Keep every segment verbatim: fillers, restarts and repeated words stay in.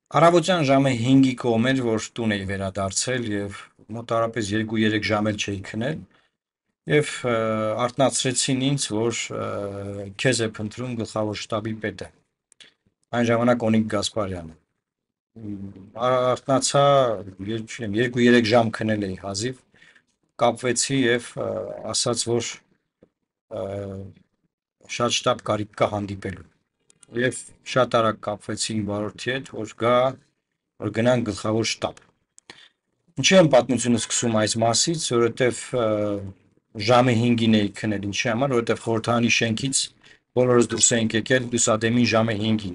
Առավոտյան ժամը հինգի կողմ էր, որ տուն էի վերադարձել և մոտավորապես երկու-երեք ժամ էլ չէի քնել և ը, արթնացրեցին ինձ, որ ը, քեզ է փնտրում գլխավոր շտաբի պետը, այն ժամանակ Օնիկ Գասպարյանը։ Մ, Արթնացա, եր- չգիտեմ, երկու-երեք ժամ քնել էի հազիվ, կապվեցի և ը, ասաց, որ ը, շատ շտապ կարիք կա հանդիպելու։ Եվ շատ արագ կապվեցի իմ վարորդի հետ, որ գա, որ գնանք գլխավոր շտաբ։ Ինչի եմ պատմությունը սկսում այս մասից, որովհետև ը, ժամը հինգին էի քնել, ինչի համար, որովհետև խորհրդարանի շենքից բոլորս դուրս էինք եկել լուսադեմին ժամը հինգին։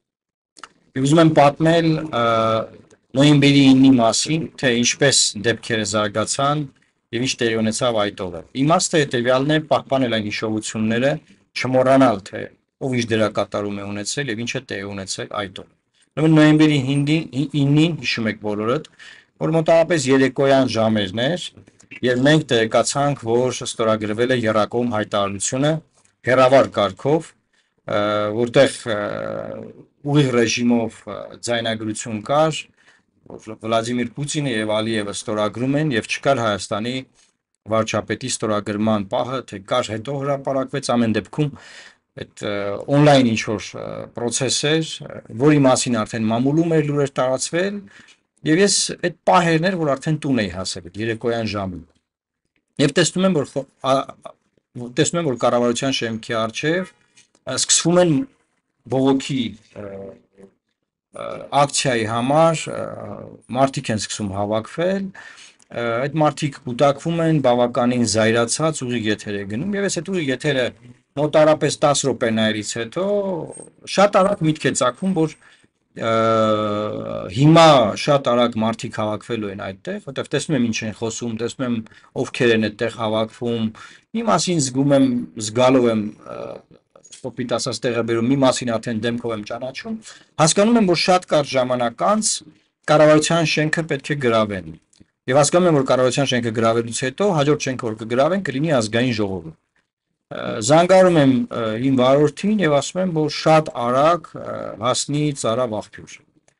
Եվ ուզում եմ պատմել ը, նոյեմբերի իննի մասին, թե ինչպես դեպքերը զարգացան եւ ինչ տեղի ունեցավ այդ օրը։ Իմաստը հետեւյալն է՝ պահպանել այն հիշողությունները, չմոռանալ, թե ով ինչ դերակատարում է ունեցել եւ ինչ է տեղի ունեցել այդ օրը։ Ուրեմն նոյեմբերի իննին հիշում եք բոլորդ, որ մոտավորապես երեկոյան ժամերն էր, եւ մենք տեղեկացանք, որ ստորագրվել է Եռակոմ հայտարարությունը հերավար կարգով, ը, որտեղ ը, ուղիղ ռեժիմով ը, ձայնագրություն կար, որ Վլադիմիր Պուտինը եւ Ալիևը ստորագրում են եւ չկար Հայաստանի վարչապետի ստորագրման պահը, թե կար հետո հրապարակվեց ամեն դեպքում այդ օնլայն ինչ որ process էր, ը, որի մասին արդեն մամուլում էր լուրեր տարածվել եւ ես այդ պահերն էր, որ արդեն տուն էի հասել այդ երեկոյան ժամին։ Եվ տեսնում եմ, որ խո- ա- ա- տեսնում եմ, որ կառավարության շեմքի առջև ը, սկսվում են բողոքի ը, ը, ակցիայի համար ը, մարդիկ են սկսում հավաքվել, ը, այդ մարդիկ կուտակվում են, բավականին զայրացած ուղիղ եթեր է գնում եւ ես այդ ուղիղ եթերը մոտարապես դես րոպեներից հետո շատ արագ միտք է ծագում, որ ը, հիմա շատ արագ մարդիկ հավաքվելու են այդտեղ, որտեղ տեսնում եմ ինչ են խոսում, տեսնում եմ ովքեր են այդտեղ հավաքվում, մի մասին զգում եմ, զգալով եմ ը, կոպիտ ասած տեղը բերում, մի մասին արդեն դեմքով եմ ճանաչում, հասկանում եմ, որ շատ կարճ ժամանակ անց կառավարության շենքը պետք է գրավեն։ Եվ հասկանում եմ, որ կառավարության շենքը գրավելուց հետո հաջորդ շենքը որ կգրավեն կլինի ազգային ժողովը։ Ը, Զանգարում եմ ը, իմ վարորդին եւ ասում եմ, որ շատ արագ ը, հասնի Ծարավ աղբյուր։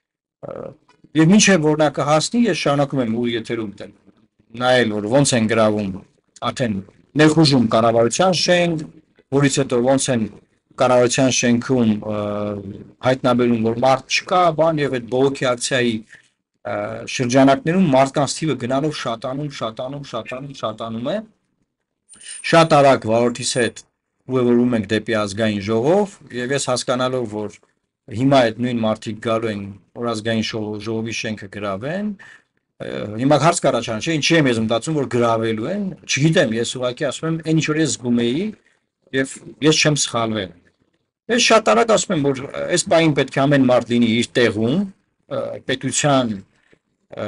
Եվ մինչև որ նա կհասնի, ես շարունակում եմ ուղիղ եթերում տել նայել, որ ոնց են գրավում արդեն ներխուժում կառավարության շենք, որից հետո ոնց են կառավարության շենքում ը, հայտնաբերում, որ մարդ չկա, բան եւ այդ բողոքի ակցիայի ը, շրջանակներում մարդկանց թիվը գնալով շատանում, շատանում, շատանում, շատանում է։ Շատ արագ վարորդիս հետ ուղևորվում ենք դեպի ազգային ժողով եւ ես հասկանալով, որ հիմա այդ նույն մարդիկ գալու են, որ ազգային ժողով, ժողովի շենքը գրավեն, ը, հիմա հարց կառաջանա, չէ, ինչի եմ ես մտածում, որ գրավելու են, չգիտեմ, ես ուղղակի ասում եմ, այն ինչ որ ես զգում էի եւ ես չեմ սխալվել։ Ես շատ արագ ասում եմ, որ ը, այս պահին պետք է ամեն մարդ լինի իր տեղում, ը, պետության ը,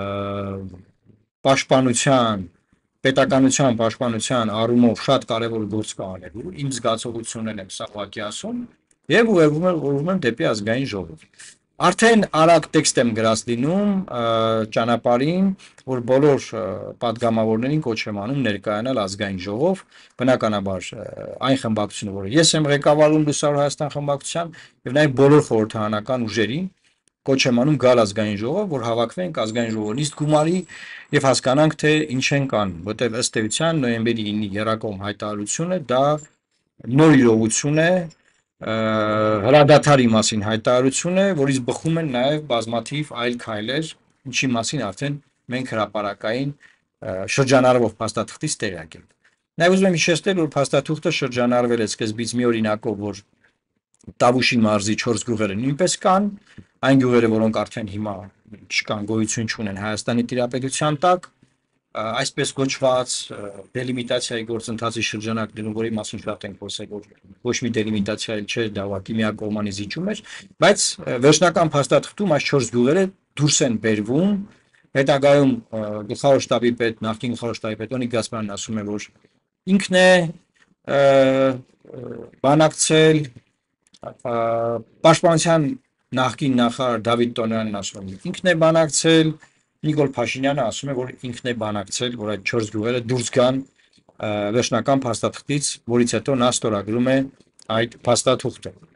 պաշտպանության, պետականության պաշտպանության առումով շատ կարևոր գործ կա անելու, իմ զգացողություններն եմ սա ուղղակի ասում, եւ ուղևորվում եմ ուղևորվում եմ դեպի ազգային ժողով։ Արդեն արագ տեքստ եմ գրած լինում ը, ճանապարհին, որ բոլոր ը, падգամավորներին կոչ եմ անում ներկայանալ ազգային ժողով, բնականաբար ը, այն խմբակցությունը, որը ես եմ ղեկավարում Լուսավոր Հայաստան խմբակցության, եւ նաեւ բոլոր խորհրդարանական ուժերին կոչ եմ անում գալ ազգային ժողով, որ հավաքվենք ազգային ժողովը նիստ գումարի եւ հասկանանք, թե ինչ են կանում, որտեղ ըստ էության նոյեմբերի իննի Եռակոմ հայտարարությունը դա նոր իրողություն է, ը, հրադադարի մասին հայտարարություն է, որից բխում են նաեւ բազմաթիվ այլ քայլեր, ինչի մասին արդեն մենք հրապարակային ը, շրջանառվող փաստաթղթից տեղյակ ենք։ Նաեւ ուզում եմ հիշեցնել, որ փաստաթուղթը շրջանառվել է սկզբից մի օրինակով, որ Տավուշի մարզի չորս գյուղերը նույնպես կան, այն գյուղերը, որոնք արդեն հիմա չկան, գոյություն չունեն Հայաստանի Տիրապետության տակ, ա, այսպես կոչված ա, դելիմիտացիայի գործընթացի շրջանակներում, որի մասին շատ ենք խոսել, որ ոչ մի դելիմիտացիա էլ չէ, դա ուղղակի միակողմանի զիջում էր, բայց ա, վերջնական փաստաթղթում այս չորս գյուղերը դուրս են բերվում, հետագայում ա, գլխավոր շտաբի պետ, նախկին գլխավոր շտաբի պետ Օնիկ Գասպարյանն ասում է, որ ինքն է ա, ա, բանակցել ա, պաշտպանության նախկին նախարար Դավիթ Տոնյանն ասում է ինքն է բանակցել, Նիկոլ Փաշինյանը ասում է, որ ինքն է բանակցել, որ այդ չորս գյուղերը դուրս գան ա, վերջնական փաստաթղթից, որից հետո նա ստորագրում է այդ փաստաթուղթը։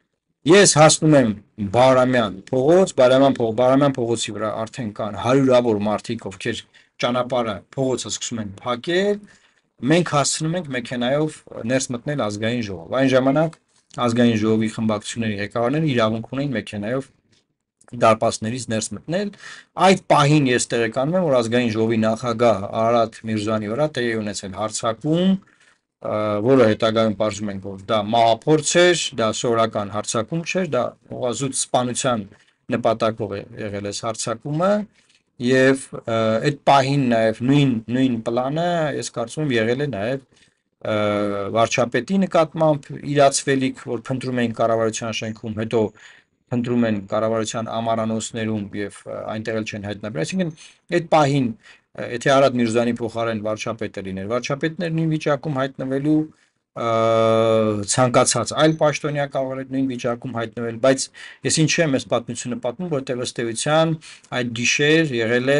Ես հասնում եմ Բարամյան փողոց, Բարամյան փողոց, Բարամյան փողոցի վրա արդեն կան հարյուրավոր մարդիկ, ովքեր ճանապարհը փողոցը սկսում են փակել, մենք հասցնում ենք մեքենայով ներս մտնել ազգային ժողով։ Այն ժամանակ ազգային ժողովի խմբակցությունների ղեկավարները իրավունք ունեն մեքենայով դարպասներից ներս մտնել։ Այդ պահին ես տեղեկանում եմ, որ ազգային ժողովի նախագահ Արարատ Միրզոյանի վրա տեղի է ունեցել հարձակում, որը հետագայում պարզում ենք, որ դա մահափորձ էր, դա սովորական հարձակում չէր, դա ուղղազուտ սպանության նպատակով է եղել այս հարձակումը եւ այդ պահին նաեւ նույն նույն պլանը ես կարծում եմ եղել է նաեւ վարչապետի նկատմամբ իրացվելիք, որ փնտրում էին կառավարության շենքում, հետո փնտրում են կառավարության ամառանոցներում եւ այնտեղ էլ չեն հայտնաբերել, այսինքն այդ պահին եթե Արադ Միրզոյանի փոխարեն վարչապետը լիներ, վարչապետներն նույն վիճակում հայտնվելու ցանկացած այլ պաշտոնյա կարող էր նույն վիճակում հայտնվել, բայց ես ինչու եմ այս պատմությունը պատմում, որտեղ ըստ էության այդ գիշեր եղել է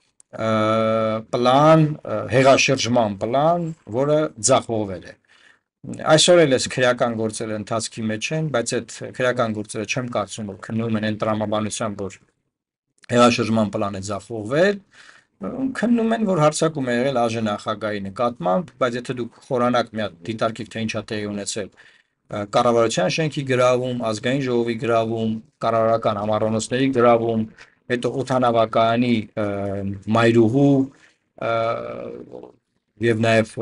պլան, հեղաշրջման պլան, որը ձախողվել է։ Այսօր էլ էս քրեական գործերը ընթացքի մեջ են, բայց այդ քրեական գործերը չեմ կարծում, որ քննվում են այն տրամաբանությամբ, որ հեղաշրջման պլան է ձախողվել, քննում են, որ հարձակում է եղել ԱԺ նախագահի նկատմամբ, բայց եթե դուք խորանաք մի հատ դիտարկիք, թե ինչա տեղի ունեցել կառավարության շենքի գրավում, ազգային ժողովի գրավում, կառավարական ամառանոցների գրավում, հետո օդանավակայանի մայրուղու եւ նաեւ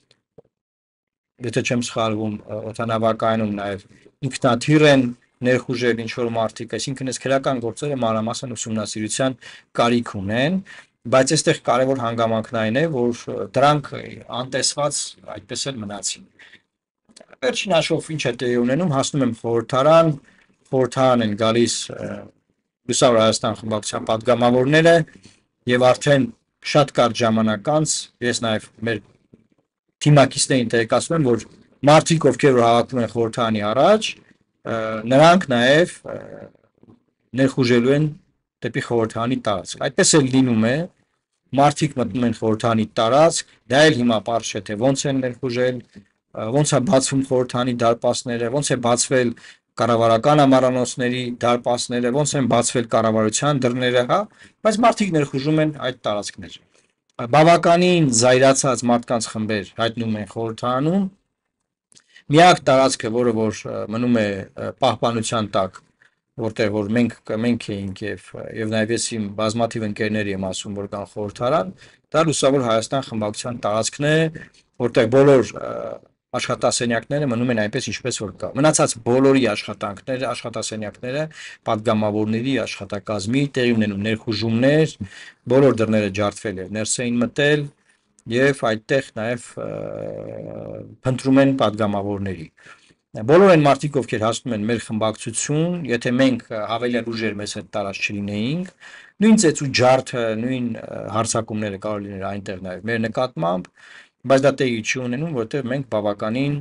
եթե չեմ սխալվում, օդանավակայանում նաև ինքնաթիռ են ներխուժել ինչ-որ մարդիկ, այսինքն այս քրեական գործերը մանրամասն ուսումնասիրության կարիք ունեն, բայց այստեղ կարևոր հանգամանքն այն է, որ դրանք անտեսված այդպես էլ մնացին։ Վերջին հաշվով ինչ է տեղի ունենում, հասնում եմ խորհրդարան, խորհրդարան են գալիս Լուսավոր Հայաստան խմբակցության պատգամավորները եւ արդեն շատ կարճ ժամանակ անց ես նաև մեր թիմակիցներին տեղեկացնում եմ, որ մարդիկ, ովքեր որ հավաքվում են խորհրդարանի առաջ, նրանք նաև ներխուժելու են դեպի խորհրդարանի տարածք։ Այդպես էլ լինում է, մարդիկ մտնում են խորհրդարանի տարածք, դա էլ հիմա պարզ չէ, թե ոնց են ներխուժել, ոնց է բացվում խորհրդարանի դարպասները, ոնց է բացվել կառավարական ամառանոցների դարպասները, ոնց են բացվել կառավարության դռները, հա, բայց մարդիկ ներխուժում են այդ տարածքներ։ Բավականին զայրացած մարդկանց խմբեր հայտնվում են խորհրդարանում, միակ տարածքը, որը որ մնում է պահպանության տակ, որտեղ որ մենք մենք էինք եւ եւ նաեւ ես իմ բազմաթիվ ընկերների եմ ասում, որ կան խորհրդարան, դա Լուսավոր Հայաստան խմբակցության տարածքն է, որտեղ բոլոր աշխատասենյակները մնում են այնպես ինչպես որ կա։ Մնացած բոլորի աշխատանքները, աշխատասենյակները, падգամավորների աշխատակազմի տեղի ունենում ներխուժումներ, բոլոր դռները ջարդվել եւ ներս էին մտել եւ այդտեղ նաեւ փնտրում են падգամավորների։ Բոլոր այն մարդիկ, ովքեր հասնում են մեր խմբակցություն, եթե մենք հավելյալ ուժեր մեզ հետ տարած չլինեինք, նույն ծեծու ջարդը, նույն հարձակումները կարող լիներ այնտեղ նաև մեր նկատմամբ, բայց դա տեղի չի ունենում, որովհետև մենք բավականին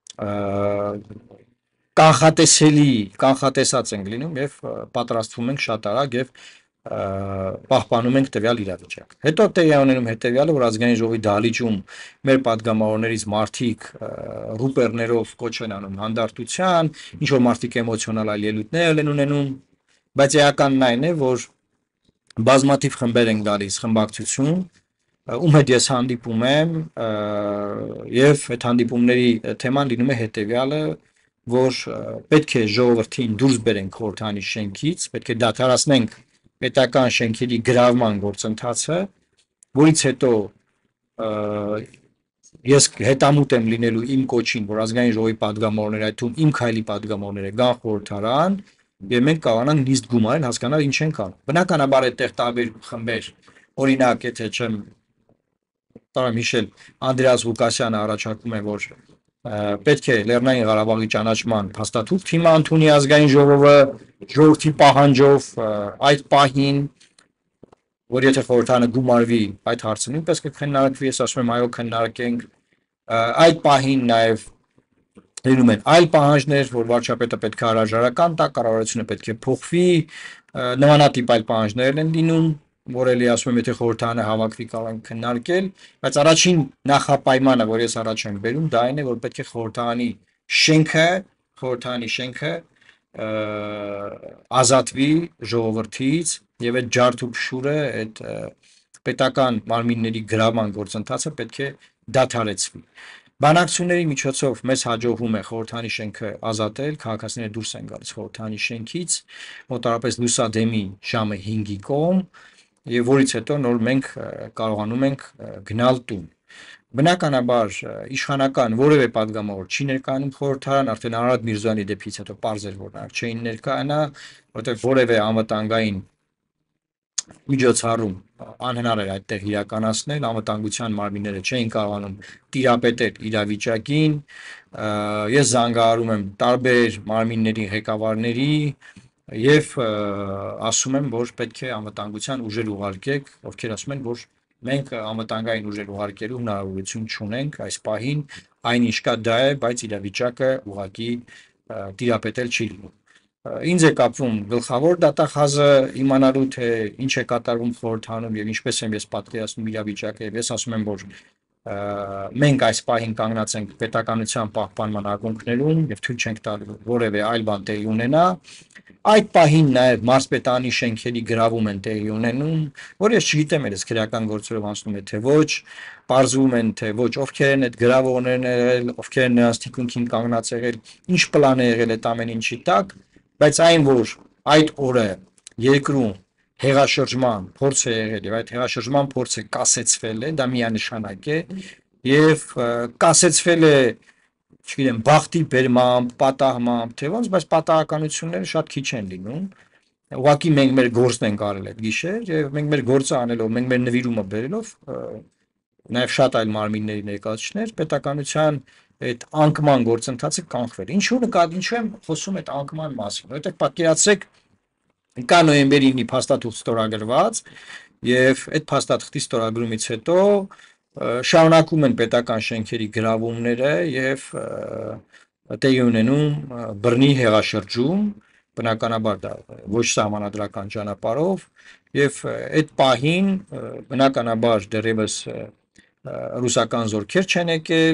կանխատեսելի, կանխատեսած ենք լինում եւ պատրաստվում ենք շատ արագ եւ պահպանում ենք տվյալ իրավիճակ։ Հետո տեղի ունենում հետեւյալը, որ ազգային ժողովի դահլիճում մեր падգամավորներից մարդիկ ռուպերներով կոչ են անում հանդարտության, ինչ որ մարդիկ էմոցիոնալ այլ ելույթներ են ունենում, բայց էականն այն է, որ բազմաթիվ խմբեր են գալիս խմբակցություն, ում հետ ես հանդիպում եմ եւ այդ հանդիպումների թեման լինում է հետեւյալը, որ պետք է ժողովրդին դուրս բերենք խորհրդարանի շենքից, պետք է դադարեցնենք պետական շենքերի գրավման գործընթացը, որից հետո ես հետամուտ եմ լինելու իմ կոչին, որ ազգային ժողովի падգամավորները, այդ թվում իմ քայլի падգամավորները գան խորհրդարան եւ մենք կարողանանք նիստ գումարել, հասկանալ ինչ ենք անում։ Բնականաբար այդտեղ տարբեր խմբեր, օրինակ, եթե չեմ տարամ հիշել, Անդրեաս Ղուկասյանը առաջարկում է, որ պետք է Լեռնային Ղարաբաղի ճանաչման փաստաթուղթ հիմա ընդունի ազգային ժողովը ժողովրդի պահանջով այդ պահին, որ եթե խորհրդարանը գումարվի այդ հարցը նույնպես կքննարկվի, ես ասում եմ այո քննարկենք, այդ պահին նաև լինում են այլ պահանջներ, որ վարչապետը պետք է հրաժարական տա, կառավարությունը պետք է փոխվի, նմանատիպ այլ պահանջներ են լինում, որ էլի ասում եմ, եթե խորհրդարանը հավաքվի կարող ենք քննարկել, բայց առաջին նախապայմանը, որ ես առաջ եմ բերում, դա այն է, որ պետք է խորհրդարանի շենքը, խորհրդարանի շենքը ազատվի ժողովրդից եւ այդ ջարդուփշուրը այդ պետական մարմինների գրավման գործընթացը պետք է դադարեցվի։ Բանակցությունների միջոցով մեզ հաջողվում է խորհրդանի շենքը ազատել, քաղաքացիները դուրս են գալիս խորհրդանի շենքից, մոտավորապես լուսադեմի ժամը հինգի կողմ, եւ որից հետո նոր մենք կարողանում ենք գնալ տուն։ Բնականաբար իշխանական որևէ падգամավոր չի ներկայանում խորհրդարան, արդեն Արարատ Միրզոյանի դեպքից հետո պարզ էր, որ նրանք չէին ներկայանա, որտեղ որևէ անվտանգային միջոցառում անհնար էր այդտեղ իրականացնել, անվտանգության մարմինները չէին կարողանում տիրապետել իրավիճակին։ Ես զանգահարում եմ տարբեր մարմինների ղեկավարների եւ ասում եմ, որ պետք է անվտանգության ուժեր ուղարկեք, ովքեր ասում են, որ մենք անվտանգային ուժեր ուղարկելու հնարավորություն չունենք այս պահին, այնինչ կա դա է, բայց իրավիճակը ուղղակի տիրապետել չի լինում։ Ինձ է կապվում գլխավոր դատախազը իմանալու թե ինչ է կատարվում խորհրդանում եւ ինչպես եմ ես պատկերացնում իրավիճակը եւ ես ասում եմ, որ մենք այս պահին կանգնած ենք պետականության պահպանման ակունքներում եւ թույլ չենք տալու որևէ այլ բան տեղի ունենա։ Այդ պահին նաև մարզպետանի շենքերի գրավում են տեղի ունենում, որ ես չգիտեմ ես քրեական գործերով անցնում է թե ոչ, պարզվում են թե ոչ, ովքեր են այդ գրավողներն եղել, ովքեր են նրանց թիկունքին կանգնած եղել, ինչ պլան է եղել այդ ամեն ինչի տակ, բայց այն որ այդ օրը երկրում հեղաշրջման փորձ է եղել եւ այդ հեղաշրջման փորձը կասեցվել է, դա միանշանակ է եւ կասեցվել է չգիտեմ, բախտի բերմամբ, պատահմամբ, թե ոնց, բայց պատահականությունները շատ քիչ են լինում։ Ուղղակի մենք մեր գործն ենք արել այդ գիշեր եւ մենք մեր գործը անելով, մենք մեր նվիրումը բերելով նաեւ շատ այլ մարմինների ներկայացուցիչներ պետականության այդ անկման գործընթացը կանխվել։ Ինչու նկատ, ինչու եմ խոսում այդ անկման մասին, որովհետեւ պատկերացրեք կա նոյեմբերի ինը փաստաթուղթ ստորագրված եւ այդ փաստաթղթի ստորագրումից հետո շարունակում են պետական շենքերի գրավումները եւ տեղի ունենում բռնի հեղաշրջում, բնականաբար դա ոչ սահմանադրական ճանապարհով եւ այդ պահին բնականաբար դեռևս ռուսական զորքեր չեն եկել,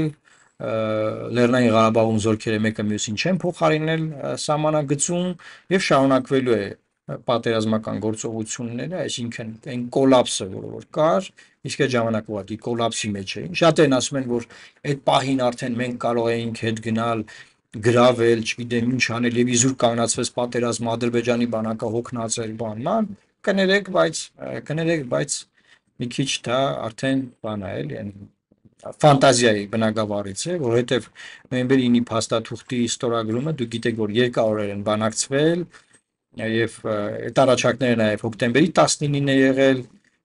Լեռնային Ղարաբաղում զորքերը մեկը մյուսին չեն փոխարինել սահմանագծում եւ շարունակվելու է պատերազմական գործողությունները, այսինքն այն կոլապսը, որը որ կար, իսկ այդ ժամանակ ուղղակի կոլապսի մեջ էին։ Շատերն ասում են, որ այդ պահին արդեն մենք կարող էինք հետ գնալ, գրավել, չգիտեմ ինչ անել եւ իզուր կանգնացվեց պատերազմը Ադրբեջանի բանակը հոգնածել բանման, կներեք, բայց կներեք, բայց մի քիչ դա արդեն բան է, էլի, ֆանտազիայի բնագավառից է, որովհետեւ նոյեմբերի ինը փաստաթուղթի ստորագրումը դուք գիտեք, որ երկար օրեր են բանակցվել եւ այդ առաջարկները նաեւ հոկտեմբերի տասնինին է եղել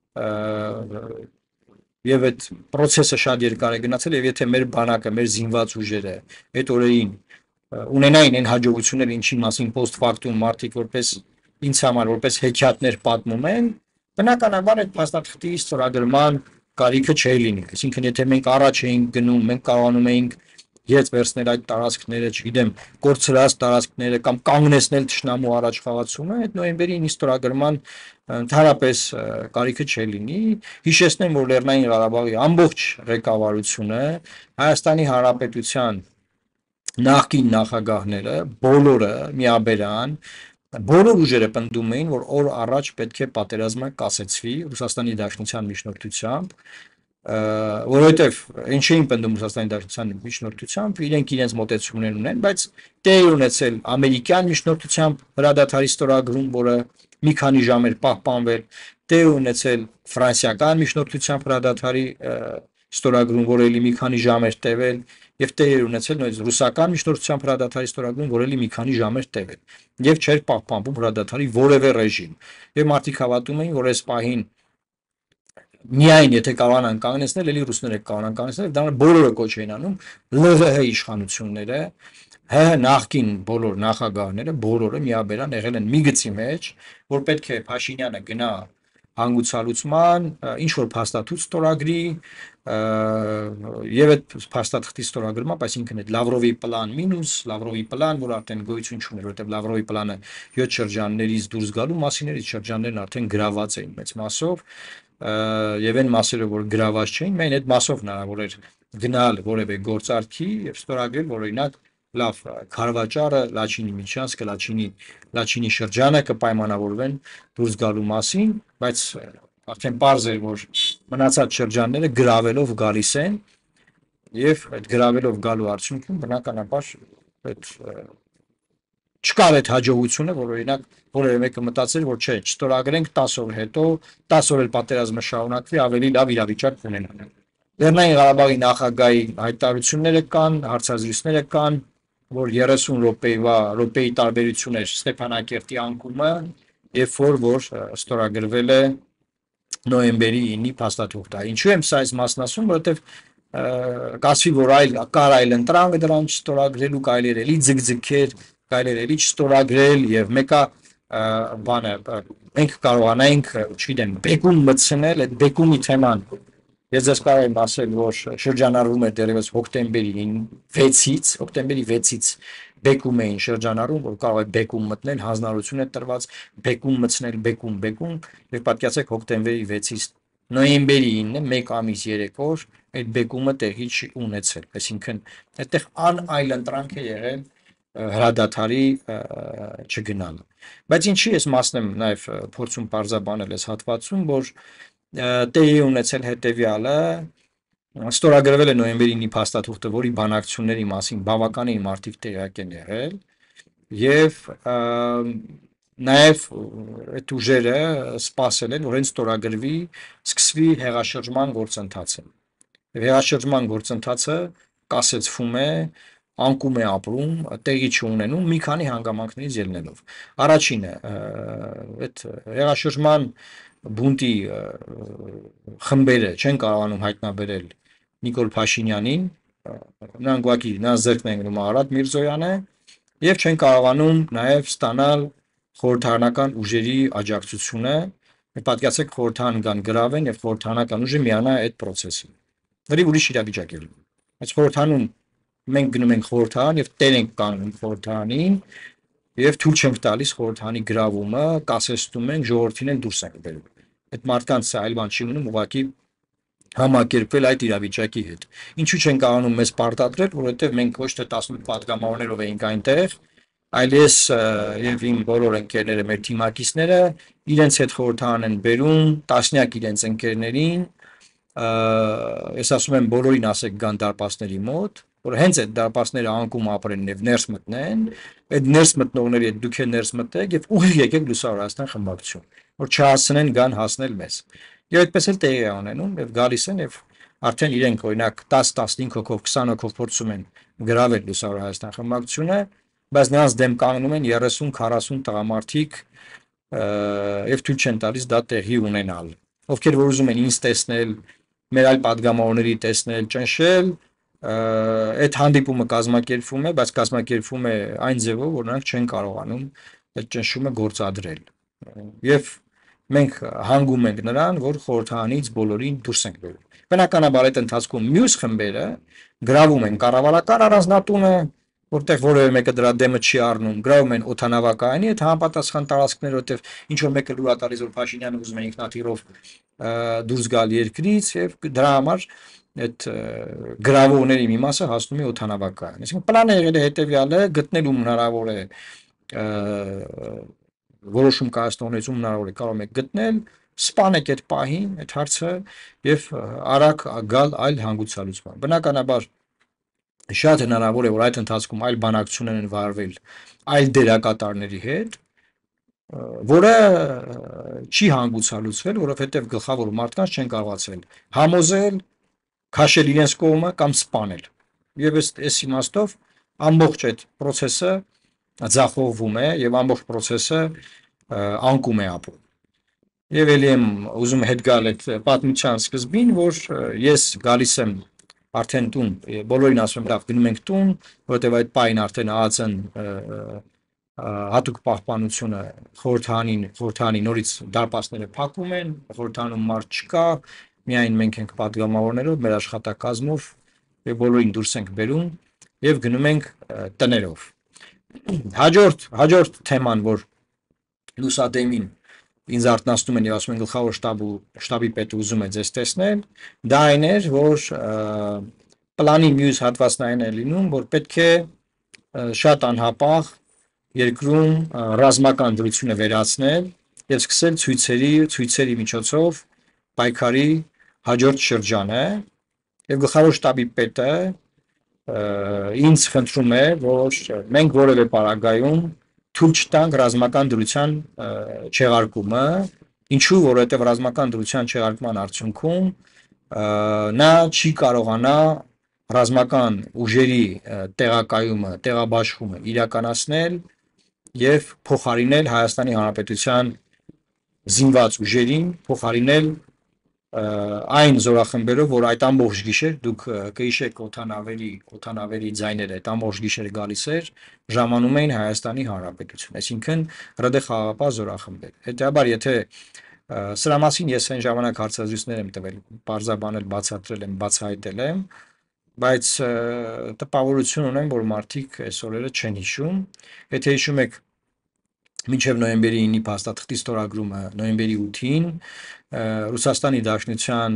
եւ այդ process-ը շատ երկար է գնացել եւ եթե մեր բանակը, մեր զինված ուժերը այդ օրերին ունենային այն հաջողությունները, ինչի մասին post factum մարդիկ որպես ինձ համար որպես հեքիաթներ պատմում են, բնականաբար այդ փաստաթղթի ստորագրման կարիքը չէր լինի։ Այսինքն եթե մենք առաջ էինք գնում, մենք կարողանում էինք ես վերցնել այդ տարածքները, չգիտեմ, կորցրած տարածքները կամ կանգնեցնել թշնամու առաջ խաղացումը, այդ նոյեմբերի ինը ստորագրման ընդհանրապես կարիքը չէ լինի։ Հիշեցնեմ, որ Լեռնային Ղարաբաղի ամբողջ ղեկավարությունը Հայաստանի Հանրապետության նախկին նախագահները, բոլորը միաբերան, բոլոր ուժերը պնդում էին, որ օր առաջ պետք է պատերազմը կասեցվի Ռուսաստանի Դաշնության միջնորդությամբ, որովհետև ինչ էին պնդում Ռուսաստանի Դաշնության միջնորդությամբ, իրենք իրենց մոտեցումներ ունեն, բայց տեղ ունեցել ամերիկյան միջնորդությամբ հրադադարի ստորագրում, որը մի քանի ժամ էր պահպանվել, տեղ ունեցել ֆրանսիական միջնորդությամբ հրադադարի ստորագրում, որը էլի մի քանի ժամ էր տևել, եւ տեղ էր ունեցել նույնիսկ ռուսական միջնորդությամբ հրադադարի ստորագրում, որը էլի մի քանի ժամ էր տևել, եւ չէր պահպանվում հրադադարի որևէ ռեժիմ։ Եվ մարդիկ հավատում էին, որ այս պահին միայն եթե կարողանան կանգնեցնել, էլի ռուսները կարողանան կանգնեցնել, դա բոլորը կոչ էին անում ԼՂՀ իշխանությունները, ՀՀ նախկին բոլոր նախագահները, բոլորը միաբերան եղել են մի գծի մեջ, որ պետք է Փաշինյանը գնա հանգուցալուծման, ինչ որ փաստաթուղթ ստորագրի եւ այդ փաստաթղթի ստորագրմամբ, այսինքն այդ Լավրովի պլան մինուս, Լավրովի պլան, որ արդեն գոյություն չուներ, որովհետեւ Լավրովի պլանը յոթ շրջաններից դուրս գալու մասին էր, այդ շրջաններն արդեն գրաված էին մեծ մասով եւ այն մասերը, որ գրաված չէին, մեն այդ մասով հնարավոր էր գնալ որևէ գործարքի եւ ստորագրել, որ օրինակ լավ քարվաճառը, Լաչինի միջանցքը, Լաչինի Լաչինի շրջանը կպայմանավորվեն դուրս գալու մասին, բայց արդեն պարզ էր, որ մնացած շրջանները գրավելով գալիս են եւ այդ գրավելով գալու արդյունքում բնականաբար այդ չկար այդ հաջողությունը, որ օրինակ որևէ մեկը մտածեր, որ չէ, չստորագրենք տասը օր հետո, տասը օր էլ պատերազմը շարունակվի, ավելի լավ իրավիճակ կունենանք։ Լեռնային Ղարաբաղի նախագահի հայտարարությունները կան, հարցազրույցները կան, որ երեսուն րոպեվա րոպեի տարբերություն էր Ստեփանակերտի անկումը, երբ որ որ ստորագրվել է նոյեմբերի ինը փաստաթուղթը։ Ինչու եմ սա այս մասն ասում, որովհետև կասվի, որ այլ կար այլ ընտրանք դրան չստորագրելու, կարելի էր էլի ձգձգեր, կարելի էր էլի չստորագրել եւ մեկը բանը մենք կարողանայինք, չգիտեմ, բեկում մտցնել, այդ բեկումի թեման ես ձեզ կարող եմ ասել, որ շրջանառվում էր դեռևս հոկտեմբերի վեցից, հոկտեմբերի վեցից բեկում էին շրջանառում, որ կարող է բեկում մտնել, հանձնարարություն է տրված, բեկում մտցնել, բեկում, բեկում, եւ պատկերացեք հոկտեմբերի վեցից նոյեմբերի ինը, մեկ ամիս երեք օր այդ բեկումը տեղի չի ունեցել, այսինքն այդտեղ ան այլ ընտրանք է եղել հրադադարի չգնալը։ Բայց ինչի ես մասն եմ նաև փորձում պարզաբանել այս հատվածում, որ տեղի ունեցել հետևյալը, ստորագրվել է նոյեմբերի ինը փաստաթուղթը, որի բանակցությունների մասին բավականին մարդիկ տեղյակ են եղել, եւ նաև այդ ուժերը սպասել են, որ հենց ստորագրվի, սկսվի հեղաշրջման գործընթացը։ Եվ հեղաշրջման գործընթացը կասեցվում է, անկում է ապրում, տեղի չունենում մի քանի հանգամանքներից ելնելով։ Առաջինը, այդ հեղաշրջման բունտի խմբերը չեն կարողանում հայտնաբերել Նիկոլ Փաշինյանին, նրանք ուղղակի նրանց ձեռքն են գնում Արադ Միրզոյանը, եւ չեն կարողանում նաև ստանալ խորհրդարանական ուժերի աջակցությունը, պատկերացեք խորհրդարան կան գրավեն եւ խորհրդարանական ուժը միանա այդ process-ին։ Դրի ուրիշ իրավիճակ է լինում։ Այս խորհրդարանում մենք գնում ենք խորհրդարան եւ տեր ենք կանգնում խորհրդարանին եւ թույլ չենք տալիս խորհրդարանի գրավումը, կասեցնում ենք, ժողովրդին են դուրս ենք բերում։ Այդ մարդկանց այլ բան չի մնում, ուղղակի համակերպվել այդ իրավիճակի հետ։ Ինչու չեն կարողանում մեզ պարտադրել, որովհետև մենք ոչ թե տասնութ պատգամավորներով էինք այնտեղ, այլ ես եւ իմ բոլոր ընկերները, մեր թիմակիցները իրենց հետ խորհրդարան են բերում, տասնյակ իրենց ընկերներին, ես ասում եմ բոլորին ասեք գան դարպասների մոտ, որ հենց այդ դարպասները անկում ապրեն եւ ներս մտնեն, այդ ներս մտնողների հետ դուք եք ներս մտեք եւ ուղիղ եկեք Լուսավոր Հայաստան խմբակցություն, որ չհասցնեն գան հասնել մեզ։ Եվ այդպես էլ տեղի է ունենում եւ գալիս են եւ արդեն իրենք օրինակ տասը տասնհինգ հոգով քսան հոգով փորձում են գրավել Լուսավոր Հայաստան խմբակցությունը, բայց նրանց դեմ կանգնում են երեսուն քառասուն տղամարդիկ եւ թույլ չեն տալիս դա տեղի ունենալ։ Ովքեր որ ուզում են ինձ տեսնել, մեր այլ падգամավորների տեսնել, ճնշել, այդ հանդիպումը կազմակերպվում է, բայց կազմակերպվում է այն ձևով, որ նրանք չեն կարողանում այդ ճնշումը գործադրել։ Եվ մենք հանգում ենք նրան, որ խորհրդարանից բոլորին դուրս ենք բերում։ Բնականաբար այդ ընթացքում մյուս խմբերը գրավում են կառավարական առանձնատունը, որտեղ որևէ մեկը դրա դեմը չի առնում, գրավում են օդանավակայանի այդ համապատասխան տարածքները, որտեղ ինչ որ մեկը լուր տալիս, որ Փաշինյանը ուզում է ինքնաթիռով դուրս գալ երկրից եւ դրա համար այդ գրավողների մի մասը հասնում է օդանավակայան։ Այսինքն պլանը եղել է հետեւյալը, գտնելու հնարավոր է որոշում կայացնողներում հնարավոր է կարող եք գտնել, սպանեք այդ պահին, այդ հարցը եւ արագ գալ այլ հանգուցալուծման։ Բնականաբար շատ հնարավոր է, որ այդ ընթացքում այլ բանակցություններ են վարվել այլ դերակատարների հետ, որը չի հանգուցալուծվել, որովհետեւ գլխավոր մարդկանց չեն կարողացել համոզել, քաշել իրենց կողմը կամ սպանել։ Եվ այս իմաստով ամբողջ այդ process-ը ձախողվում է եւ ամբողջ process-ը անկում է ապրում։ Եվ ելի եմ ուզում հետ գալ այդ պատմության սկզբին, որ ես գալիս եմ արդեն տուն, բոլորին ասում եմ, լավ, գնում ենք տուն, որովհետեւ այդ պահին արդեն ԱԱԾ-ն հատուկ պահպանությունը խորհրդարանին, խորհրդարանի նորից դարպասները փակում են, խորհրդարանում մարդ չկա, միայն մենք ենք падգամավորներով, մեր աշխատակազմով եւ բոլորին դուրս ենք բերում եւ գնում ենք տներով։ Հաջորդ հաջորդ թեման, որ լուսադեմին ինձ արթնացնում են եւ ասում են գլխավոր շտաբը շտաբի պետը ուզում է ձեզ տեսնել, դա այն էր, որ պլանի մյուս հատվածն այն է լինում, որ պետք է շատ անհապաղ երկրում ռազմական դրություն է վերացնել եւ սկսել ցույցերի ցույցերի միջոցով պայքարի հաջորդ շրջանը եւ գլխավոր շտաբի պետը ինձ խնդրում է, որ մենք որևէ պարագայում թույլ չտանք ռազմական դրության չեղարկումը, ինչու, որովհետև ռազմական դրության չեղարկման արդյունքում նա չի կարողանա ռազմական ուժերի տեղակայումը, տեղաբաշխումը իրականացնել եւ փոխարինել Հայաստանի Հանրապետության զինված ուժերին, փոխարինել այն զորախմբերով, որ այդ ամբողջ գիշեր դուք կհիշեք օթանավերի, օթանավերի ձայները, այդ ամբողջ գիշերը գալիս էր, ժամանում էին Հայաստանի Հանրապետություն, այսինքն ՌԴ խաղաղապահ զորախմբեր։ Հետեւաբար, եթե սրա մասին ես այն ժամանակ հարցազրույցներ եմ տվել, բարձաբանել, բացատրել եմ, բացահայտել եմ, բայց տպավորություն ունեմ, որ մարդիկ այս օրերը չեն հիշում։ Եթե հիշում եք, մինչև նոյեմբերի ինը փաստաթղթի ստորագրումը նոյեմբերի ութին Ռուսաստանի Դաշնության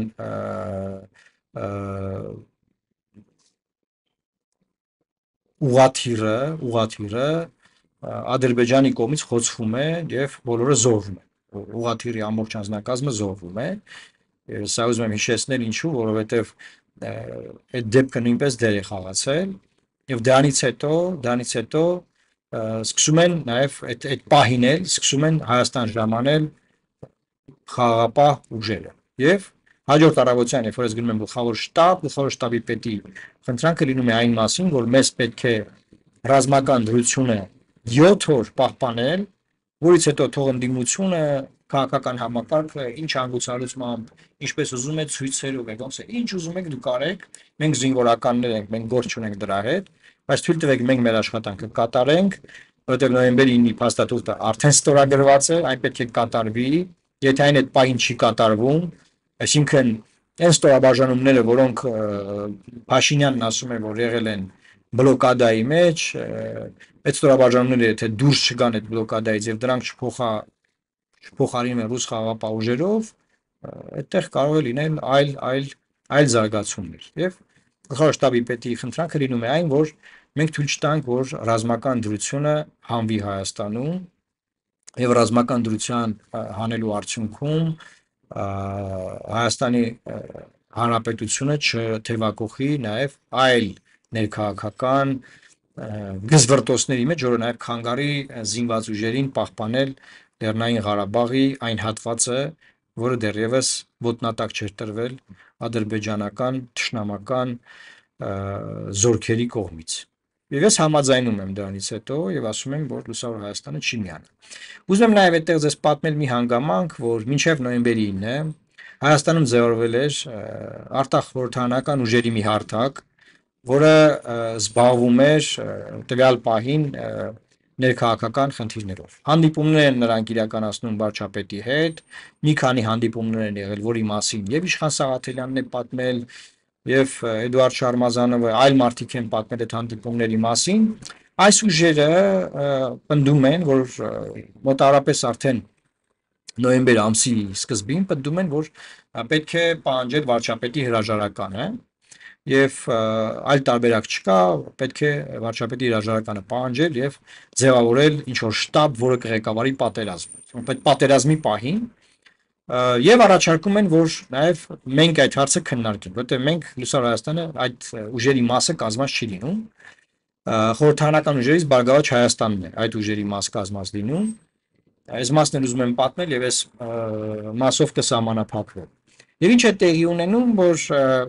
ուղաթիռը, ուղաթիռը Ադրբեջանի կողմից խոցվում է եւ բոլորը զոհվում են։ Ուղաթիռի ամբողջ անձնակազմը զոհվում է։ Սա ուզում եմ հիշեցնել ինչու, որովհետեւ այդ դեպքը նույնպես դեր է խաղացել եւ դրանից հետո, դրանից հետո սկսում են նաեւ այդ այդ պահին էլ սկսում են Հայաստան ժամանել խաղաղապահ ուժերը եւ հաջորդ առավոտյան, երբ որ ես գնում եմ գլխավոր շտաբ, գլխավոր շտաբի պետի խնդրանքը լինում է այն մասին, որ մեզ պետք է ռազմական դրությունը յոթ օր պահպանել, որից հետո թող ընդդիմությունը, քաղաքական համակարգը, ինչ հանգուցալուծմամբ, ինչպես ուզում եք ցույցերով եք, ոնց է, ինչ ուզում եք դուք արեք, մենք զինվորականներ ենք, մենք գործ չունենք դրա հետ, բայց թույլ տվեք մենք մեր աշխատանքը կատարենք, որովհետև նոյեմբերի ինը փաստաթուղթը արդեն ստորագրված է, այն պետք է կատարվի, եթե այն այդ պահին չի կատարվում, այսինքն այն ստորաբաժանումները, որոնք Փաշինյանն ասում է, որ եղել են բլոկադայի մեջ, այդ ստորաբաժանումները եթե դուրս չգան այդ բլոկադայից եւ դրանք չփոխա չփոխարինեն ռուս խաղաղապահ ուժերով, այդտեղ կարող է լինել այլ այլ այլ զարգացումներ եւ գլխավոր շտաբի պետի խնդրանքը լինում է այն, որ մենք թույլ չտանք, որ ռազմական դրությունը հանվի Հայաստանում եւ ռազմական դրության հանելու արդյունքում Հայաստանի Հանրապետությունը չթևակողի նաեւ այլ ներքաղաքական գզվռտոցների մեջ, որը նաեւ քանգարի զինված ուժերին պահպանել Լեռնային Ղարաբաղի այն հատվածը, որը դեռևս ոտնատակ չէր տրվել ադրբեջանական թշնամական զորքերի կողմից։ Եվ ես համաձայնում եմ դրանից հետո եւ ասում եմ, որ Լուսավոր Հայաստանը չի միանա։ Ուզում եմ նաեւ այդտեղ ձեզ պատմել մի հանգամանք, որ մինչեւ նոյեմբերի ինը Հայաստանում ձևավորվել էր արտախ խորհրդարանական ուժերի մի հարթակ, որը զբաղվում էր տվյալ պահին ներքաղաքական խնդիրներով։ Հանդիպումներ են նրանք իրականացնում վարչապետի հետ, մի քանի հանդիպումներ են եղել, որի մասին եւ Իշխան Սաղաթելյանն է պատմել, եւ Էդուարդ Շարմազանովը, այլ մարդիկ են պատմել այդ հանդիպումների մասին։ Այս ուժերը պնդում են, որ մոտավորապես արդեն նոյեմբեր ամսի սկզբին պնդում են, որ պետք է պահանջել վարչապետի հրաժարականը եւ այլ տարբերակ չկա, պետք է վարչապետի հրաժարականը պահանջել եւ ձևավորել ինչ որ շտաբ, որը կղեկավարի պատերազմ։ Այդ պատերազմի պահին եւ առաջարկում են, որ նաեւ մենք այդ հարցը քննարկենք, որտեղ մենք Լուսավոր Հայաստանը այդ ուժերի մասը կազմած չի լինում։ Խորհրդարանական ուժերից Բարգավաճ Հայաստանն է այդ ուժերի մաս կազմած լինում։ Այս մասն էլ ուզում եմ պատմել եւ այս մասով կսահմանափակվեմ։ Եվ ինչ է տեղի ունենում, որ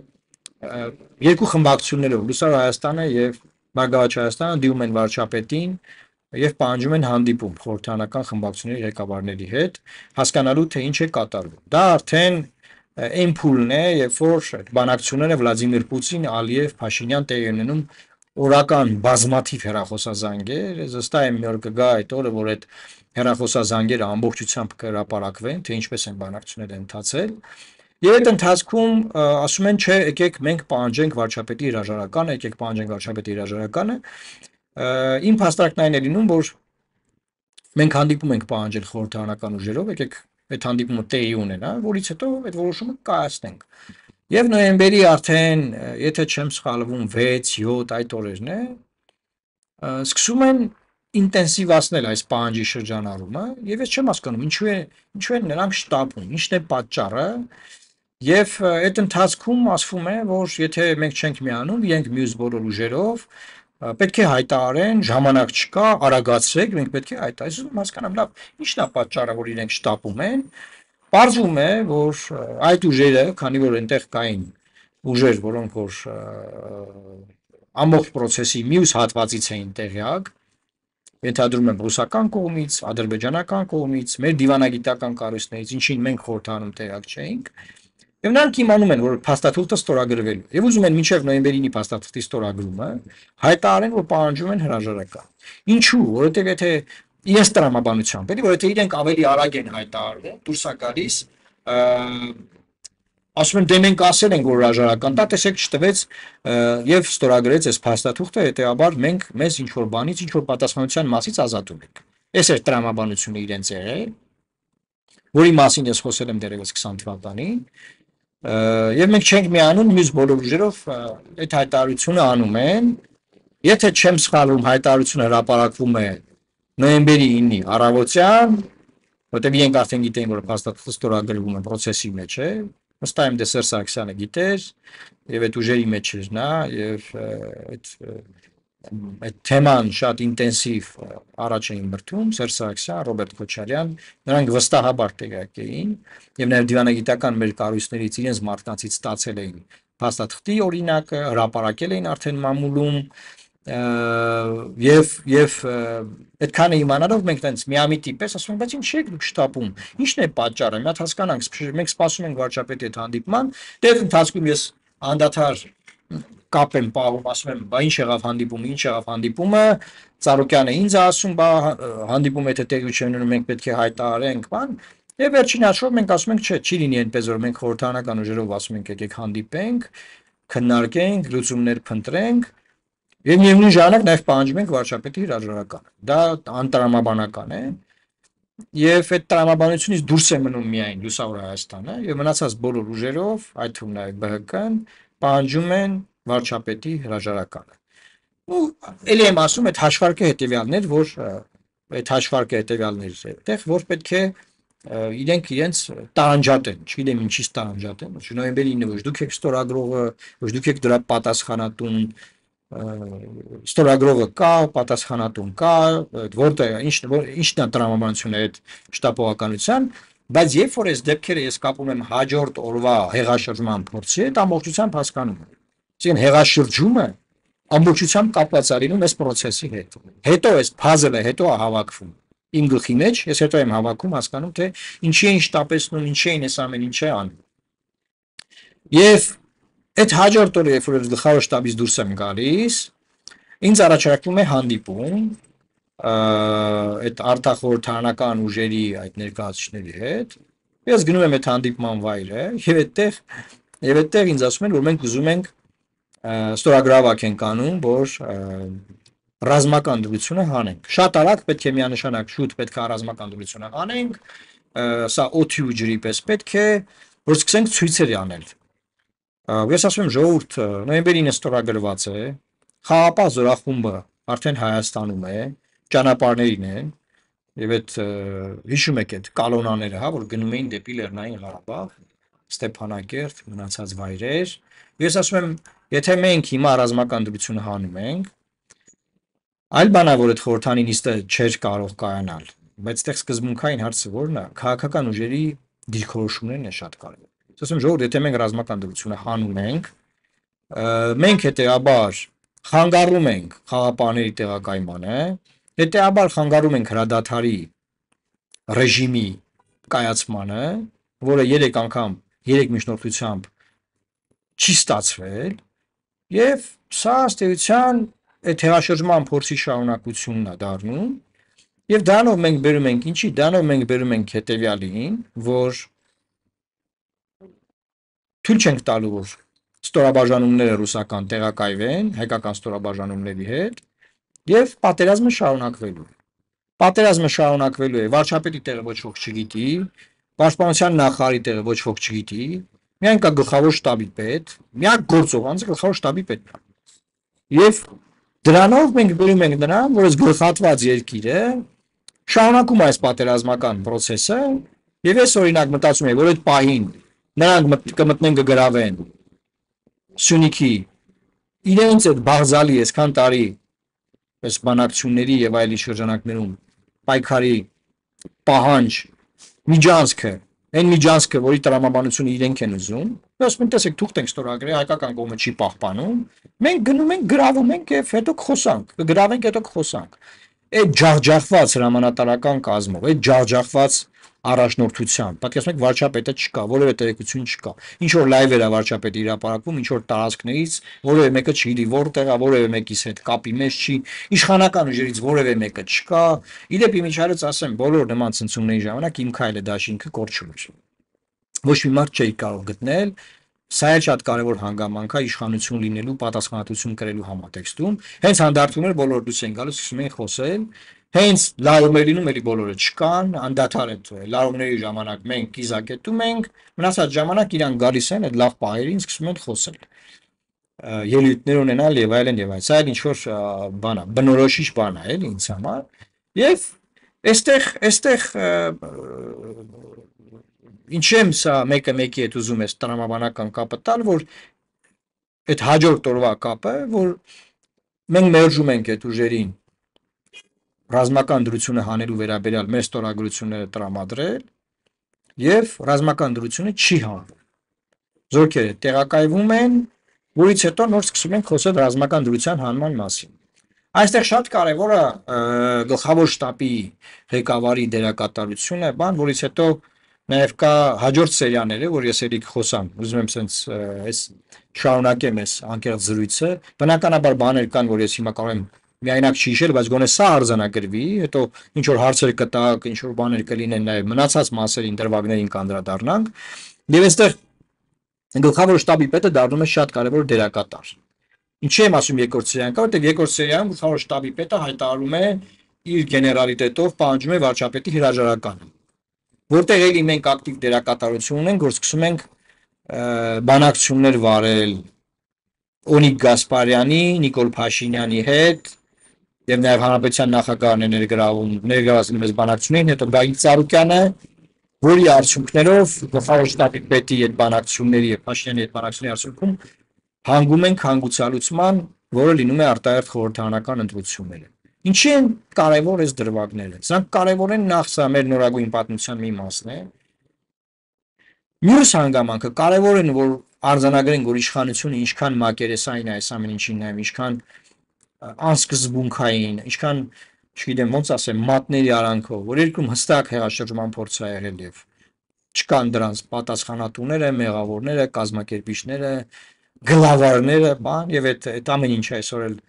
երկու խմբակցություններով Լուսավոր Հայաստանը եւ Բարգավաճ Հայաստանը դիմում են վարչապետին եւ պահանջում են հանդիպում խորհրդարանական խմբակցությունների ղեկավարների հետ, հասկանալու թե ինչ է կատարվում։ Դա արդեն այն փուլն է, երբ որ բանակցությունները Վլադիմիր Պուտին, Ալիև, Փաշինյան տեղի ունենում օրական բազմաթիվ հեռախոսազանգեր, զստա եմ մի օր կգա այդ օրը, որ այդ հեռախոսազանգերը ամբողջությամբ կհրապարակվեն, թե ինչպես են բանակցությունները ընթացել։ Եվ այդ ընթացքում ասում են, չէ, եկեք մենք պահանջենք վարչապետի հրաժարականը, եկեք պահանջենք վարչապետի հրաժարականը։ Իմ փաստարկն այն է լինում, որ մենք հանդիպում ենք պահանջել խորհրդարանական ուժերով, եկեք այդ հանդիպումը տեղի ունենա, որից հետո այդ որոշումը կայացնենք։ Եվ նոյեմբերի արդեն, եթե չեմ սխալվում, վեց, յոթ այդ օրերն է, Սկսում են ինտենսիվացնել այս պահանջի շրջանառումը եւ ես չեմ հասկանում ինչու է ինչու են նրանք շտապում, ինչն է պատճառը եւ այդ ընթացքում ասվում է, որ եթե մենք չենք միանում, իրենք մյուս բոլոր ուժերով պետք է հայտարարեն, ժամանակ չկա, արագացրեք, մենք պետք է հայտարարենք։ Ես ուզում եմ հասկանամ, լավ, ի՞նչն է պատճառը, որ իրենք շտապում են։ Պարզվում է, որ այդ ուժերը, քանի որ այնտեղ կային ուժեր, որոնք որ ամբողջ process-ի մյուս հատվածից էին տեղյակ, ենթադրում եմ ռուսական կողմից, ադրբեջանական կողմից, մեր դիվանագիտական կառույցներից, ինչին մենք խորհրդանում տեղյակ չէինք, եւ նրանք իմանում են, որ փաստաթուղթը ստորագրվելու է, եւ ուզում են մինչեւ նոյեմբերի ինը փաստաթղթի ստորագրումը հայտարարեն, որ պահանջում են հրաժարական։ Ինչու՞, որովհետեւ եթե իրենց տրամաբանությամբ, էլի, որովհետեւ իրենք ավելի արագ են հայտարարում, դուրս է գալիս, ասում են դե մենք ասել ենք որ հրաժարական տա, տեսեք չտվեց եւ ստորագրեց այս փաստաթուղթը, հետեւաբար մենք մեզ ինչ որ բանից, ինչ որ պատասխանատվության մասից ազատում ենք։ Այս էր տրամաբանությունը իրենց եղել, որի մասին ես խոսել եմ դեռևս քսան թվականին, եւ մենք չենք միանում մյուս բոլոր ուժերով այդ հայտարարությունը անում են, եթե չեմ սխալվում հայտարարությունը հրապարակվում է նոյեմբերի ինը առավոտյան, որտեղ իրենք արդեն գիտեին որ փաստաթուղթը ստորագրվում է process-ի մեջ է, վստահ եմ դե Սերժ Սարգսյանը գիտեր եւ այդ ուժերի մեջ էր նա եւ այդ այդ թեման շատ ինտենսիվ առաջ էին մրթում Սերժ Սարգսյան, Ռոբերտ Քոչարյան, նրանք վստահաբար տեղյակ էին եւ նաեւ դիվանագիտական մեր կառույցներից իրենց մարդկանցից ստացել էին փաստաթղթի օրինակը, հրապարակել էին արդեն մամուլում եւ եւ այդքանը իմանալով մենք տենց միամիտի պես ասում ենք, բայց ինչ եք դուք շտապում, ինչն է պատճառը, մի հատ հասկանանք, մենք սպասում ենք վարչապետի այդ հանդիպման, դեռ ընթացքում ես անդադար կապ եմ պահում, ասում եմ, բա ինչ եղավ հանդիպումը, ինչ եղավ հանդիպումը, Ծառուկյանը ինձ ասում, բա հանդիպումը եթե տեղի չունենում, մենք պետք է հայտարարենք, բան, եւ վերջին հաշվով մենք ասում ենք, չէ, չի լինի այնպես, որ մենք խորհրդանական ուժերով ասում ենք, եկեք հանդիպենք, քննարկենք, լուծումներ փնտրենք, եւ միևնույն ժամանակ նաեւ պահանջում ենք վարչապետի հրաժարականը։ Դա անտրամաբանական է եւ այդ տրամաբանությունից դուրս է մնում միայն Լուսավոր Հայաստանը եւ մնացած բոլոր ուժերով, այդ թվում նաեւ B H K-ն, պահանջում են վարչապետի հրաժարականը։ Ու ելի եմ ասում այդ հաշվարկը հետեւյալն էր, որ այդ հաշվարկը հետեւյալն էր այդտեղ, որ պետք է իրենք իրենց տարանջատեն, չգիտեմ ինչի տարանջատեն, ոչ նոյեմբերի ինը ոչ դուք եք ստորագրողը, ոչ դուք եք դրա պատասխանատուն, ստորագրողը կա, պատասխանատուն կա, որտեղ ինչ ինչն է տրամաբանությունը այդ շտապողականության, բայց երբ որ այս դեպքերը ես կապում եմ հաջորդ օրվա հեղաշրջման փորձի հետ, ամբողջությամբ հասկանում եմ։ Այսինքն հեղաշրջումը ամբողջությամբ կապված է լինում այս process-ի հետ։ Հետո այս puzzle-ը հետո է հավաքվում իմ գլխի մեջ, ես հետո եմ հավաքում, հասկանում թե ինչի են շտապեցնում, ինչի են այս ամեն ինչը անում։ Եվ այդ հաջորդ օրը, երբ որ գլխավոր շտաբից դուրս եմ գալիս, ինձ առաջարկվում է հանդիպում այդ արտախորհրդարանական ուժերի այդ ներկայացուցիչների հետ։ Ես գնում եմ այդ հանդիպման վայրը եւ այդտեղ եւ այդտեղ ինձ ասում են, որ մենք ուզում ենք ստորագրավակ ենք անում, որ ռազմական դրությունը հանենք։ Շատ արագ պետք է միանշանակ շուտ պետք է ռազմական դրությունը հանենք, սա օդի ու ջրի պես պետք է, որ սկսենք ցույցեր անել։ Ես ասում եմ ժողովուրդ, նոյեմբերի ինը ստորագրված է, խաղապահ զորախումբը արդեն Հայաստանում է, ճանապարհներին են, եւ այդ հիշում եք այդ կալոնաները, հա, որ գնում էին դեպի Լեռնային Ղարաբաղ, Ստեփանակերտ, մնացած վայրեր։ Ես ասում եմ, եթե մենք հիմա ռազմական դրությունը հանում ենք, այլ բանա որ այդ խորհրդանի նիստը չէր կարող կայանալ, բայց այդտեղ սկզբունքային հարցը որն է, քաղաքական ուժերի դիրքորոշումներն է շատ կարևոր։ Ասում ժողովուրդ, եթե մենք ռազմական դրությունը հանում ենք, մենք հետեւաբար խանգարում ենք խաղապահների տեղակայմանը, հետեւաբար խանգարում ենք հրադադարի ռեժիմի կայացմանը, որը երեք անգամ երեք միջնորդությամբ չի ստացվել, եւ սա ըստ էության այդ հեղաշրջման փորձի շարունակությունն է դառնում, եւ դրանով մենք բերում ենք ինչի, դրանով մենք բերում ենք հետեւյալին, որ թույլ չենք տալու որ ստորաբաժանումները ռուսական տեղակայվեն հայկական ստորաբաժանումների հետ եւ պատերազմը շարունակվելու է։ Պատերազմը շարունակվելու է, վարչապետի տեղը ոչ ոք չգիտի, պաշտպանության նախարարի տեղը ոչ ոք չգիտի, միայն կա գլխավոր շտաբի պետ, միակ գործող անձը գլխավոր շտաբի պետն է։ Եվ Դրանով մենք գրում ենք նրան, որ այս գլխատված երկիրը շարունակում է այս պատերազմական process-ը եւ ես օրինակ մտածում եմ, որ այդ պահին նրանք կմտնեն կգրավեն Սյունիքի իրենց այդ բաղձալի այսքան տարի այս բանակցությունների եւ այլի շրջանակներում պայքարի պահանջ միջանցքը այն միջանցքը, որի տրամաբանությունը իրենք են ուզում, ասում են, տեսեք, թուղթ ենք ստորագրել, հայկական կողմը չի պահպանում, մենք գնում ենք, գրավում ենք եւ հետո կխոսանք, կգրավենք, հետո կխոսանք։ Այդ ջախջախված հրամանատարական կազմով, այդ ջախջախված առաջնորդությամբ, պատկերացնում եք վարչապետը չկա, որևէ տեղեկություն չկա։ Ինչ որ լայվեր է վարչապետը հրապարակվում, ինչ որ տարածքներից, որևէ մեկը չգիտի որտեղ է, որևէ մեկից հետ կապի մեջ չի, իշխանական ուժերից որևէ մեկը չկա։ Իդեպ իմիջիայլոց ասեմ, բոլոր նման ցնցումների ժամանակ իմ քայլը դաշինքը կորչում էր։ Ոչ մի մարդ չէի կարող գտնել, սա էլ շատ կարևոր հանգամանք է իշխանություն լինելու, պատասխանատվություն կրելու համատեքստում։ Հենց հանդարտվում էր բոլոր դուրս են գալիս, սկսում են խոսել։ Հենց լարումներ լինում էլի բոլորը չկան, անդադար այդ լարումների ժամանակ մենք կիզակետում ենք, մնացած ժամանակ իրանք գալիս են այդ լավ պահերին, սկսում են խոսել, ելույթներ ունենալ եւ այլն եւ այլն։ Սա էլ ինչ որ բան է, բնորոշիչ բան է էլի ինձ համար։ Եվ այստեղ այստեղ ինչեմ սա մեկը մեկի հետ ուզում ես տրամաբանական կապը տալ, որ այդ հաջորդ օրվա կապը, որ մենք մերժում ենք այդ ուժերին ռազմական դրությունը հանելու վերաբերյալ մեր ստորագրությունները տրամադրել եւ ռազմական դրությունը չի հանվում։ Զորքերը տեղակայվում են, որից հետո նոր սկսում ենք խոսել ռազմական դրության հանման մասին։ Այստեղ շատ կարևոր է գլխավոր շտաբի ղեկավարի դերակատարությունը, բան, որից հետո նաև կա հաջորդ սերիաները, որ ես ելի կխոսամ, ուզում եմ սենց այս շարունակեմ այս անկեղծ զրույցը, բնականաբար բաներ կան, որ ես հիմա կարող եմ միայնակ չհիշել, բայց գոնե սա արձանագրվի, հետո ինչ որ հարցեր կտակ, ինչ որ բաներ կլինեն նաև մնացած մասերին դրվագներին կանդրադառնանք, եւ այստեղ գլխավոր շտաբի պետը դառնում է շատ կարևոր դերակատար։ Ինչի եմ ասում երկրորդ սերիան կա, որտեղ երկրորդ սերիայում գլխավոր շտաբի պետը հայտարարում է իր գեներալիտետով պահանջում է վարչապետի հրաժարականը, որտեղ էլի մենք ակտիվ դերակատարություն ունենք, որ սկսում ենք բանակցություններ վարել Օնիկ Գասպարյանի, Նիկոլ Փաշինյանի հետ եւ նաեւ հանրապետության նախագահն է ներգրավում, ներգրավում է բանակցություններին, հետո Գագիկ Ծառուկյանը, որի արդյունքներով գլխավոր շտաբի պետի այդ բանակցությունների եւ Փաշինյանի այդ բանակցությունների արդյունքում հանգում ենք հանգուցալուծման, որը լինում է արտահերթ խորհրդարանական ընտրությունները։ Ինչի են կարևոր այս դրվագները։ Սրանք կարևոր են նախ սա մեր նորագույն պատմության մի մասն է։ Մյուս հանգամանքը կարևոր են, որ արձանագրենք, որ իշխանությունը ինչքան մակերեսային է այս ամեն ինչին նայում, ինչքան անսկզբունքային, ինչքան, չգիտեմ, ոնց ասեմ, մատների արանքով, որ երկրում հստակ հեղաշրջման փորձ է եղել եւ չկան դրանց պատասխանատուները, մեղավորները, կազմակերպիչները, գլավարները, բան, եւ այդ այդ ամեն ինչը այսօր էլ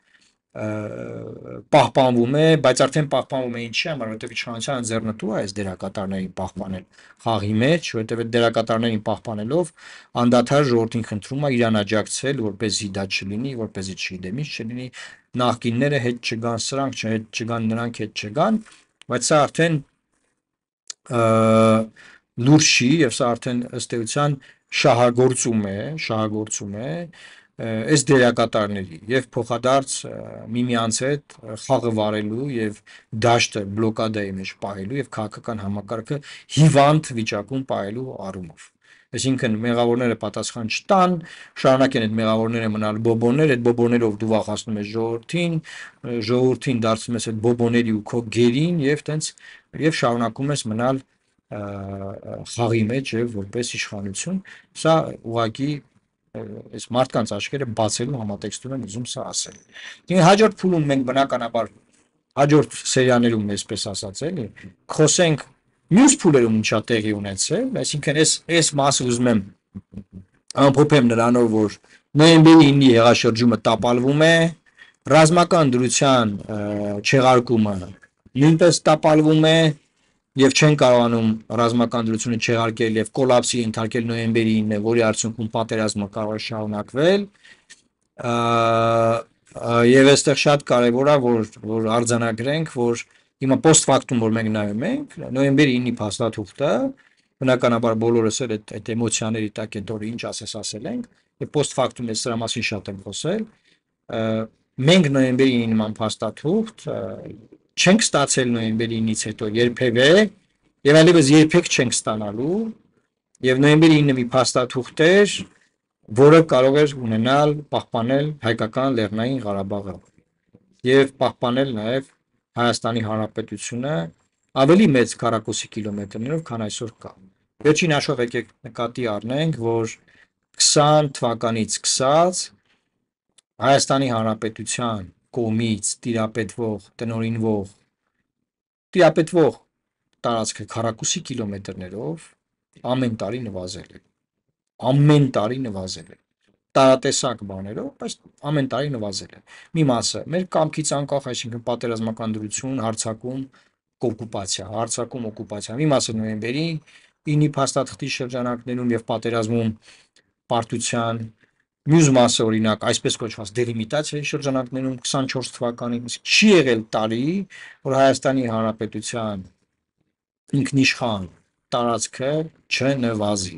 պահպանվում է, բայց արդեն պահպանվում է ինչի համար, որովհետեւ իշխանության ձեռնտու է այս դերակատարներին պահպանել խաղի մեջ, որովհետեւ այդ դերակատարներին պահպանելով անդադար ժողովրդին խնդրում է իրան աջակցել, որպեսզի դա չլինի, որպեսզի չգիտեմ ինչ չլինի, նախկինները հետ չգան, սրանք հետ չգան, նրանք հետ չգան, բայց սա արդեն լուրջ չի եւ սա արդեն ըստ էության շահագործում է, շահագործում է այս դերակատարների եւ փոխադարձ միմյանց հետ խաղը վարելու եւ դաշտը բլոկադայի մեջ պահելու եւ քաղաքական համակարգը հիվանդ վիճակում պահելու առումով։ Այսինքն մեղավորները պատասխան չտան, շարունակեն այդ մեղավորները մնալ բոբոներ, այդ բոբոներով դու վախացնում ես ժողովրդին, ժողովրդին դարձնում ես այդ բոբոների ու քո գերին եւ տենց եւ շարունակում ես մնալ խաղի մեջ եւ որպես իշխանություն։ Սա ուղղակի այս մարդկանց աչքերը բացելու համատեքստում եմ ուզում սա ասել։ Դե հաջորդ փուլում մենք բնականաբար հաջորդ սերիաներում այսպես ասած էլի խոսենք մյուս փուլերում ինչա տեղի ունեցել, այսինքն այս այս մասը ուզում եմ ամփոփեմ նրանով, որ նոյեմբերի ինը հեղաշրջումը տապալվում է, ռազմական դրության չեղարկումը նույնպես տապալվում է եւ չեն կարողանում ռազմական դրությունը չեղարկել եւ կոլապսի ենթարկել նոյեմբերի ինը, որի արդյունքում պատերազմը կարող է շարունակվել։ Եվ այստեղ շատ կարևոր է, որ որ արձանագրենք, որ հիմա post factum որ մենք նայում ենք, նոյեմբերի ինը փաստաթուղթը, բնականաբար բոլորս էլ այդ այդ էմոցիաների տակ են, որ ինչ ասես ասել ենք, եւ post factum ես սրա մասին շատ եմ խոսել, Մենք նոյեմբերի ինը նման փաստաթուղթ չենք ստացել նոյեմբերի ինից հետո երբևէ եւ այլևս երբեք չենք ստանալու եւ նոյեմբերի ինը մի փաստաթուղթ էր, որը կարող էր ունենալ պահպանել հայկական Լեռնային Ղարաբաղը եւ պահպանել նաեւ Հայաստանի Հանրապետությունը ավելի մեծ քառակուսի կիլոմետրներով, քան այսօր կա։ Վերջին հաշվով եկեք նկատի առնենք, որ քսան թվականից սկսած Հայաստանի Հանրապետության կողմից տիրապետվող, տնօրինվող, տիրապետվող տարածքը քառակուսի կիլոմետրներով ամեն տարի նվազել է։ Ամեն տարի նվազել է։ Տարատեսակ բաներով, բայց ամեն տարի նվազել է։ Մի մասը մեր կամքից անկախ, այսինքն պատերազմական դրություն, հարձակում, օկուպացիա, հարձակում, օկուպացիա։ Մի մասը նոյեմբերի ինի փաստաթղթի շրջանակներում եւ պատերազմում պարտության, մյուս մասը օրինակ այսպես կոչված դելիմիտացիայի շրջանակներում քսանչորս թվականին չի եղել տարի, որ Հայաստանի Հանրապետության ինքնիշխան տարածքը չնվազի։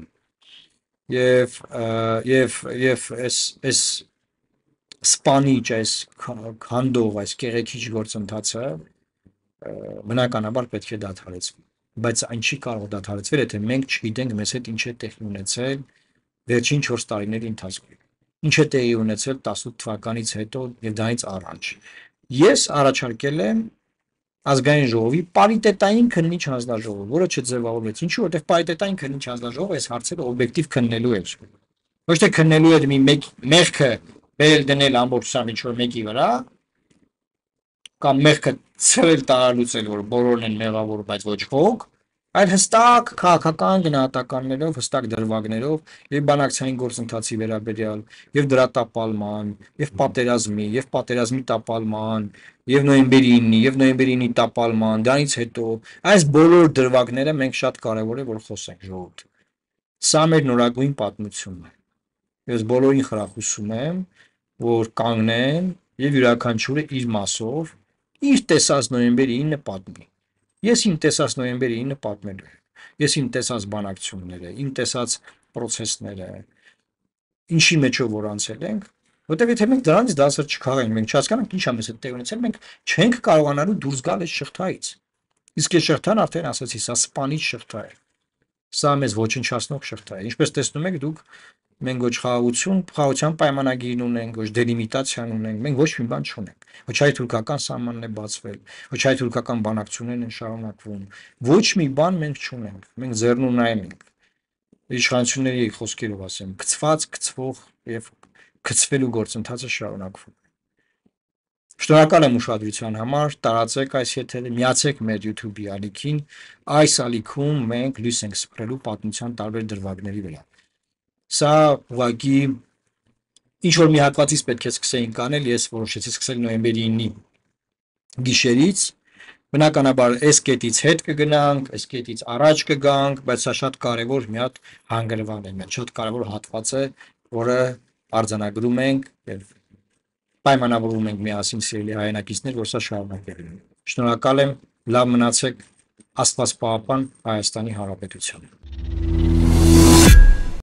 Եվ եւ եւ այս այս սպանիչ, այս քանդող, այս կեղեքիչ գործընթացը բնականաբար պետք է դադարեցվի, բայց այն չի կարող դադարեցվել, եթե մենք չգիտենք մեզ հետ ինչ է տեղի ունեցել վերջին չորս տարիների ընթացքում, ինչ է տեղի ունեցել տասնութ թվականից հետո եւ դրանից առաջ։ Ես առաջարկել եմ ազգային ժողովի պարիտետային քննիչ հանձնաժողով, որը չձևավորվեց։ Ինչու՞, որտեղ պարիտետային քննիչ հանձնաժողովը այս հարցերը օբյեկտիվ քննելու էր։ Ոչ թե քննելու էր մի մեկ մեղքը բերել դնել ամբողջությամբ ինչ որ մեկի վրա, կամ մեղքը ցրել տարալուծել, որ բոլորն են մեղավոր, բայց ոչ ոք, այլ հստակ քաղաքական գնահատականներով, հստակ դրվագներով եւ բանակցային գործընթացի վերաբերյալ, եւ դրա տապալման, եւ պատերազմի, եւ պատերազմի տապալման, եւ նոյեմբերի ինի, եւ նոյեմբերի ինի տապալման, դրանից հետո այս բոլոր դրվագները մենք շատ կարեւոր է որ խոսենք ժողովուրդ։ Սա մեր նորագույն պատմությունն է։ Ես բոլորին խրախուսում եմ, որ կանգնեն եւ յուրաքանչյուրը իր մասով իր տեսած նոյեմբերի ինը պատմի։ Ես իմ տեսած նոյեմբերի ինը պատմելու եմ։ Ես իմ տեսած բանակցությունները, իմ տեսած process-ները, ինչի մեջով որ անցել ենք, որտեղ եթե մենք դրանից դասեր չքաղենք, մենք չհասկանանք ինչ է մեզ հետ տեղ ունեցել, մենք չենք կարողանալու դուրս գալ այս շղթայից։ Իսկ այս շղթան արդեն ասացի, սա սպանիչ շղթա է։ Սա մեզ ոչնչացնող շղթա է։ Ինչպես տեսնում եք, դուք մենք ոչ խաղաղություն, խաղաղության պայմանագիր ունենք, ոչ դելիմիտացիան ունենք, մենք ոչ մի բան չունենք։ Ոչ հայ-թուրքական սահմանն է բացվել, ոչ հայ-թուրքական բանակցություններն են շարունակվում։ Ոչ մի բան մենք չունենք։ Մենք ձեռնունայն ենք։ Իշխանությունների խոսքերով ասեմ, գծված, գծվող եւ գծվելու գործընթացը շարունակվում է։ Շնորհակալ եմ ուշադրության համար, տարածեք այս եթերը, միացեք մեր YouTube-ի ալիքին, այս ալիքում մենք լույս ենք սփռելու պատմության տարբեր դրվագների վրա։ Սա ուղղակի ինչ որ մի հատվածից պետք է սկսեինք անել, ես որոշեցի սկսել նոյեմբերի ինի գիշերից, բնականաբար այս կետից հետ կգնանք, այս կետից առաջ կգանք, բայց սա շատ կարևոր մի հատ հանգրվան է, մեր շատ կարևոր հատված է, որը արձանագրում ենք եւ պայմանավորվում ենք միասին սիրելի հայրենակիցներ, որ սա շարունակել ենք։ Շնորհակալ եմ, լավ մնացեք, Աստված պահապան Հայաստանի Հանրապետությանը։